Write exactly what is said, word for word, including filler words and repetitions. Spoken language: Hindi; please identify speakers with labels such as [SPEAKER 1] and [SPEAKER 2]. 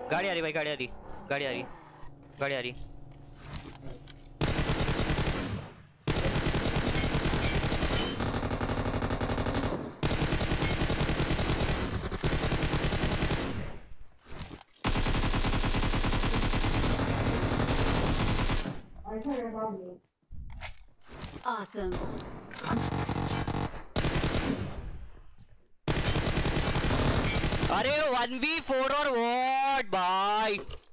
[SPEAKER 1] गाड़ी आ रही भाई, गाड़ी आ रही, गाड़ी आ रही, गाड़ी आ रही।
[SPEAKER 2] Awesome.
[SPEAKER 1] अरे वन वी फोर और वॉट भाई।